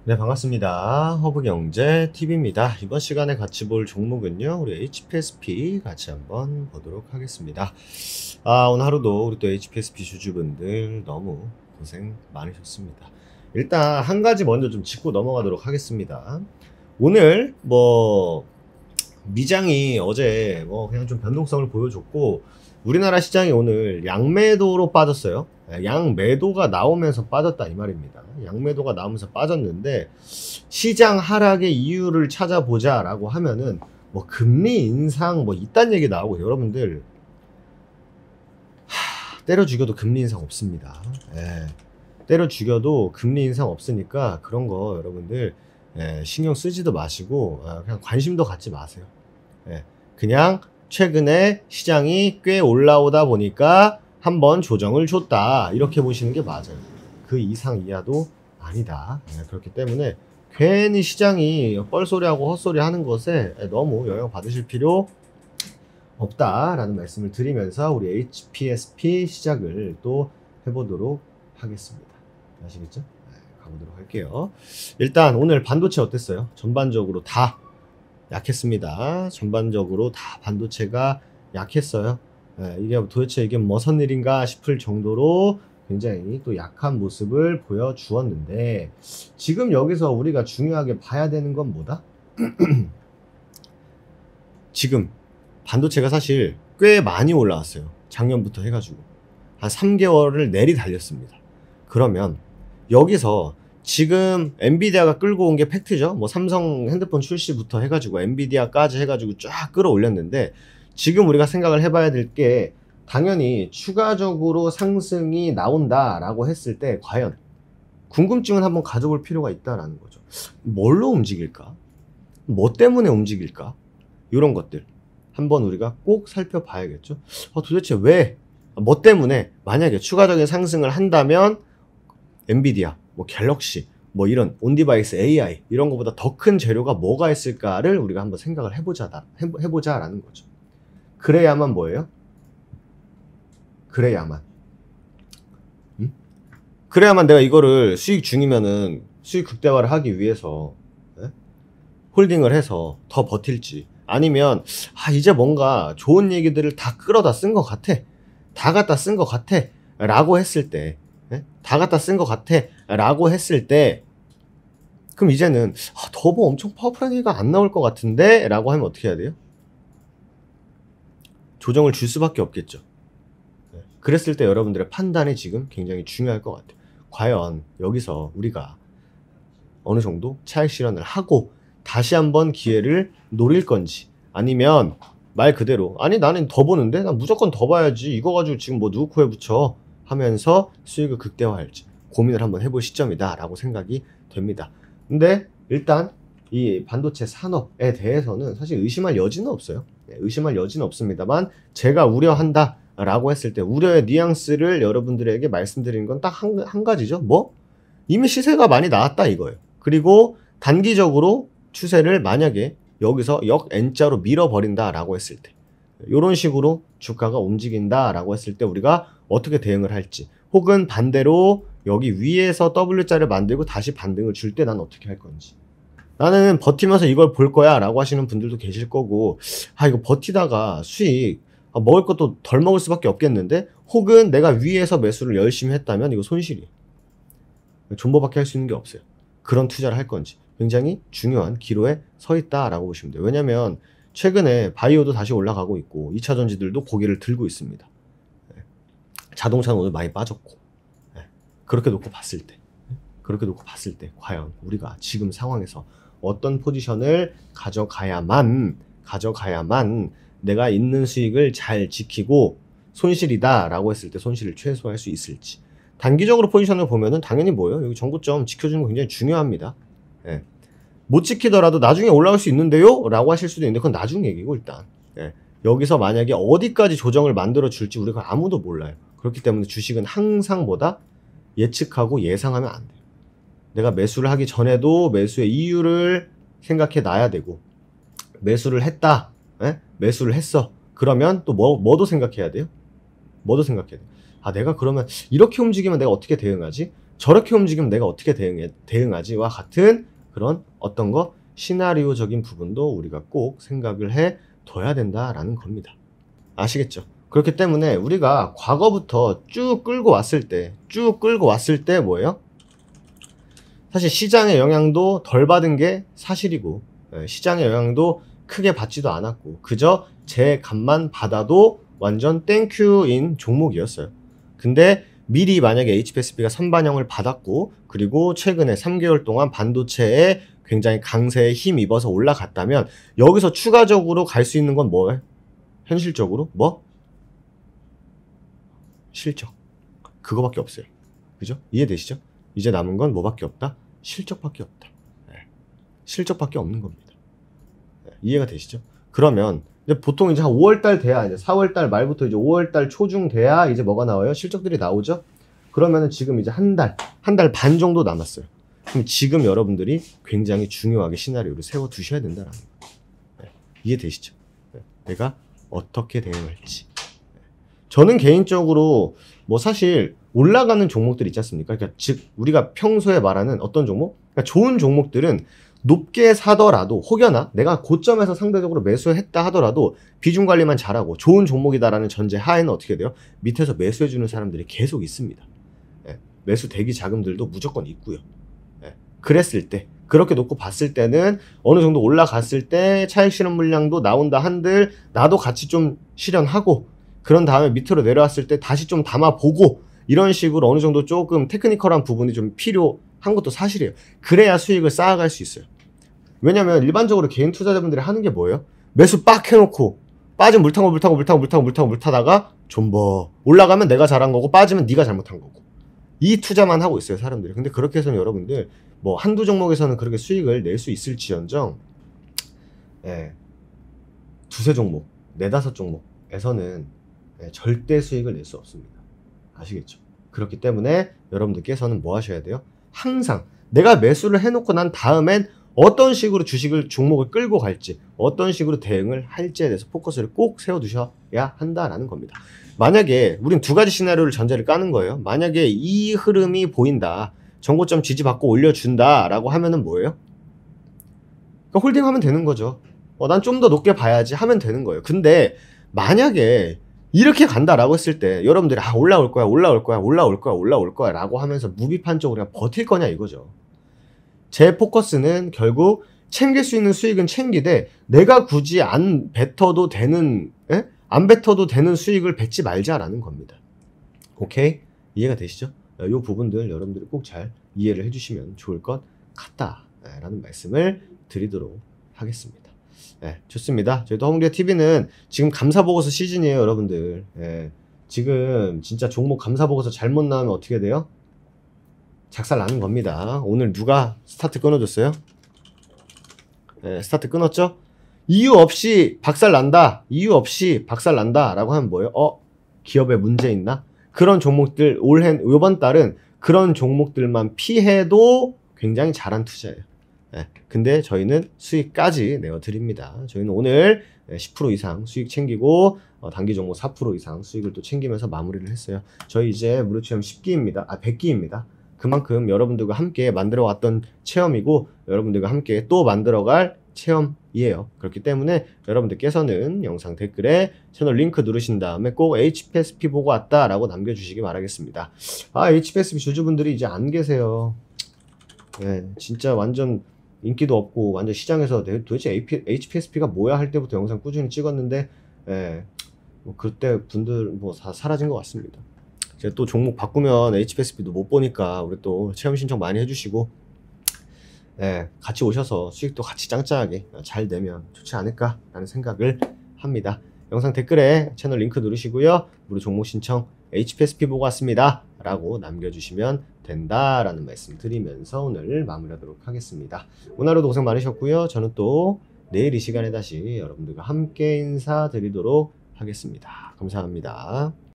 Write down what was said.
네, 반갑습니다. 허브경제TV입니다. 이번 시간에 같이 볼 종목은요, 우리 HPSP 같이 한번 보도록 하겠습니다. 오늘 하루도 우리 또 HPSP 주주분들 너무 고생 많으셨습니다. 일단 한 가지 먼저 좀 짚고 넘어가도록 하겠습니다. 오늘 미장이 어제 그냥 좀 변동성을 보여줬고, 우리나라 시장이 오늘 양매도로 빠졌어요. 양매도가 나오면서 빠졌다 이 말입니다. 양매도가 나오면서 빠졌는데, 시장 하락의 이유를 찾아보자 라고 하면은 금리 인상 이딴 얘기 나오고, 여러분들 때려 죽여도 금리 인상 없습니다. 때려 죽여도 금리 인상 없으니까 그런 거 여러분들 신경 쓰지도 마시고 그냥 관심도 갖지 마세요. 그냥 최근에 시장이 꽤 올라오다 보니까 한번 조정을 줬다, 이렇게 보시는 게 맞아요. 그 이상 이하도 아니다. 그렇기 때문에 괜히 시장이 뻘소리하고 헛소리 하는 것에 너무 영향 받으실 필요 없다라는 말씀을 드리면서 우리 HPSP 시작을 또 해보도록 하겠습니다. 아시겠죠? 가보도록 할게요. 일단 오늘 반도체 어땠어요? 전반적으로 다 약했습니다. 전반적으로 다 반도체가 약했어요. 이게 도대체 이게 무슨 일인가 싶을 정도로 굉장히 또 약한 모습을 보여주었는데, 지금 여기서 우리가 중요하게 봐야 되는 건 뭐다? 지금 반도체가 사실 꽤 많이 올라왔어요. 작년부터 해가지고 한 3개월을 내리 달렸습니다. 그러면 여기서 지금 엔비디아가 끌고 온 게 팩트죠. 삼성 핸드폰 출시부터 해가지고 엔비디아까지 해가지고 쫙 끌어올렸는데, 지금 우리가 생각을 해봐야 될 게, 당연히 추가적으로 상승이 나온다라고 했을 때 과연 궁금증은 한번 가져볼 필요가 있다라는 거죠. 뭘로 움직일까? 뭐 때문에 움직일까? 이런 것들 한번 우리가 꼭 살펴봐야겠죠. 도대체 왜, 뭐 때문에 만약에 추가적인 상승을 한다면 엔비디아, 갤럭시, 이런 온디바이스 AI 이런 것보다 더 큰 재료가 뭐가 있을까를 우리가 한번 생각을 해보자라는 거죠. 그래야만 뭐예요? 그래야만 그래야만 내가 이거를 수익 중이면은 수익 극대화를 하기 위해서 홀딩을 해서 더 버틸지, 아니면 이제 뭔가 좋은 얘기들을 다 끌어다 쓴 것 같아, 다 갖다 쓴 것 같아 라고 했을 때, 다 갖다 쓴 것 같아 라고 했을 때, 그럼 이제는 더 엄청 파워풀한 얘기가 안 나올 것 같은데 라고 하면 어떻게 해야 돼요? 조정을 줄 수밖에 없겠죠. 그랬을 때 여러분들의 판단이 지금 굉장히 중요할 것 같아요. 과연 여기서 우리가 어느 정도 차익 실현을 하고 다시 한번 기회를 노릴 건지, 아니면 말 그대로 아니 나는 더 보는데 난 무조건 더 봐야지, 이거 가지고 지금 누구 코에 붙여 하면서 수익을 극대화할지 고민을 한번 해볼 시점이다 라고 생각이 됩니다. 근데 일단 이 반도체 산업에 대해서는 사실 의심할 여지는 없어요. 의심할 여지는 없습니다만, 제가 우려한다 라고 했을 때 우려의 뉘앙스를 여러분들에게 말씀드리는 건 딱 한 가지죠. 이미 시세가 많이 나왔다 이거예요. 그리고 단기적으로 추세를 만약에 여기서 역 N자로 밀어버린다 라고 했을 때, 이런 식으로 주가가 움직인다 라고 했을 때 우리가 어떻게 대응을 할지, 혹은 반대로 여기 위에서 W자를 만들고 다시 반등을 줄 때 난 어떻게 할 건지, 나는 버티면서 이걸 볼 거야 라고 하시는 분들도 계실 거고, 이거 버티다가 수익 먹을 것도 덜 먹을 수밖에 없겠는데, 혹은 내가 위에서 매수를 열심히 했다면 이거 손실이에요. 존버밖에 할 수 있는 게 없어요. 그런 투자를 할 건지 굉장히 중요한 기로에 서 있다라고 보시면 돼요. 왜냐면 최근에 바이오도 다시 올라가고 있고 2차전지들도 고개를 들고 있습니다. 자동차는 오늘 많이 빠졌고, 그렇게 놓고 봤을 때 과연 우리가 지금 상황에서 어떤 포지션을 가져가야만 내가 있는 수익을 잘 지키고 손실이다 라고 했을 때 손실을 최소화할 수 있을지. 단기적으로 포지션을 보면은 당연히 뭐예요? 여기 정고점 지켜주는 거 굉장히 중요합니다. 못 지키더라도 나중에 올라갈 수 있는데요? 라고 하실 수도 있는데, 그건 나중 얘기고, 일단 여기서 만약에 어디까지 조정을 만들어 줄지 우리가 아무도 몰라요. 그렇기 때문에 주식은 항상 예측하고 예상하면 안 돼요. 내가 매수를 하기 전에도 매수의 이유를 생각해 놔야 되고, 매수를 했다, 매수를 했어, 그러면 또 뭐도 생각해야 돼요? 내가 그러면 이렇게 움직이면 내가 어떻게 대응하지? 저렇게 움직이면 내가 어떻게 대응하지와 같은 그런 어떤 거 시나리오적인 부분도 우리가 꼭 생각을 해 둬야 된다라는 겁니다. 아시겠죠? 그렇기 때문에 우리가 과거부터 쭉 끌고 왔을 때 뭐예요? 사실 시장의 영향도 덜 받은 게 사실이고, 시장의 영향도 크게 받지도 않았고, 그저 제 값만 받아도 완전 땡큐인 종목이었어요. 근데 미리 만약에 HPSB가 선반영을 받았고, 그리고 최근에 3개월 동안 반도체에 굉장히 강세에 힘입어서 올라갔다면, 여기서 추가적으로 갈 수 있는 건 뭐예요? 현실적으로? 뭐? 실적. 그거밖에 없어요. 그죠? 이해되시죠? 이제 남은 건 뭐밖에 없다? 실적밖에 없다. 실적밖에 없는 겁니다. 이해가 되시죠? 그러면 이제 보통 이제 한 5월달 돼야, 이제 4월달 말부터 이제 5월달 초중 돼야 이제 뭐가 나와요? 실적들이 나오죠? 그러면은 지금 이제 한 달 반 정도 남았어요. 그럼 지금 여러분들이 굉장히 중요하게 시나리오를 세워 두셔야 된다라는 거예요. 이해되시죠? 내가 어떻게 대응할지. 저는 개인적으로 뭐 사실 올라가는 종목들 있지 않습니까? 그러니까 즉 우리가 평소에 말하는 어떤 종목? 그러니까 좋은 종목들은 높게 사더라도, 혹여나 내가 고점에서 상대적으로 매수했다 하더라도 비중 관리만 잘하고 좋은 종목이다라는 전제 하에는 어떻게 돼요? 밑에서 매수해주는 사람들이 계속 있습니다. 매수 대기 자금들도 무조건 있고요. 그랬을 때, 그렇게 놓고 봤을 때는 어느 정도 올라갔을 때 차익 실현 물량도 나온다 한들 나도 같이 좀 실현하고, 그런 다음에 밑으로 내려왔을 때 다시 좀 담아보고, 이런 식으로 어느 정도 조금 테크니컬한 부분이 좀 필요한 것도 사실이에요. 그래야 수익을 쌓아갈 수 있어요. 왜냐면 일반적으로 개인 투자자분들이 하는 게 뭐예요? 매수 빡 해놓고 빠지면 물 타다가 존버 올라가면 내가 잘한 거고 빠지면 네가 잘못한 거고, 이 투자만 하고 있어요 사람들이. 근데 그렇게 해서는 여러분들 뭐 한두 종목에서는 그렇게 수익을 낼 수 있을지언정, 두세 종목, 네다섯 종목에서는 절대 수익을 낼 수 없습니다. 아시겠죠? 그렇기 때문에 여러분들께서는 뭐 하셔야 돼요? 항상 내가 매수를 해놓고 난 다음엔 어떤 식으로 주식을, 종목을 끌고 갈지, 어떤 식으로 대응을 할지에 대해서 포커스를 꼭 세워두셔야 한다라는 겁니다. 만약에 우린 두 가지 시나리오를 전제를 까는 거예요. 만약에 이 흐름이 보인다, 정고점 지지받고 올려준다 라고 하면은 뭐예요? 그러니까 홀딩하면 되는 거죠. 난 좀 더 높게 봐야지 하면 되는 거예요. 근데 만약에 이렇게 간다라고 했을 때 여러분들이 올라올 거야 라고 하면서 무비판적으로 그냥 버틸 거냐 이거죠. 제 포커스는 결국 챙길 수 있는 수익은 챙기되, 내가 굳이 안 뱉어도 되는 수익을 뱉지 말자라는 겁니다. 오케이? 이해가 되시죠? 이 부분들 여러분들이 꼭 잘 이해를 해주시면 좋을 것 같다라는 말씀을 드리도록 하겠습니다. 좋습니다. 저희 더홍리아TV는 지금 감사보고서 시즌이에요, 여러분들. 지금 진짜 종목 감사보고서 잘못 나오면 어떻게 돼요? 작살 나는 겁니다. 오늘 누가 스타트 끊어줬어요? 스타트 끊었죠? 이유 없이 박살 난다 라고 하면 뭐예요? 기업에 문제 있나? 그런 종목들, 요번 달은 그런 종목들만 피해도 굉장히 잘한 투자예요. 근데 저희는 수익까지 내어드립니다. 저희는 오늘 10% 이상 수익 챙기고, 단기 종목 4% 이상 수익을 또 챙기면서 마무리를 했어요. 저희 이제 무료 체험 10기입니다. 100기입니다. 그만큼 여러분들과 함께 만들어왔던 체험이고, 여러분들과 함께 또 만들어갈 체험이에요. 그렇기 때문에 여러분들께서는 영상 댓글에 채널 링크 누르신 다음에 꼭 HPSP 보고 왔다 라고 남겨주시기 바라겠습니다. HPSP 주주분들이 이제 안 계세요. 진짜 완전 인기도 없고 완전 시장에서 도대체 HPSP가 뭐야 할 때부터 영상 꾸준히 찍었는데, 뭐 그때 분들 뭐 다 사라진 것 같습니다. 제가 또 종목 바꾸면 HPSP도 못 보니까 우리 또 체험 신청 많이 해주시고, 같이 오셔서 수익도 같이 짱짱하게 잘 내면 좋지 않을까라는 생각을 합니다. 영상 댓글에 채널 링크 누르시고요. 무료 종목 신청 HPSP 보고 왔습니다 라고 남겨주시면 된다라는 말씀 드리면서 오늘 마무리하도록 하겠습니다. 오늘 하루도 고생 많으셨고요. 저는 또 내일 이 시간에 다시 여러분들과 함께 인사드리도록 하겠습니다. 감사합니다.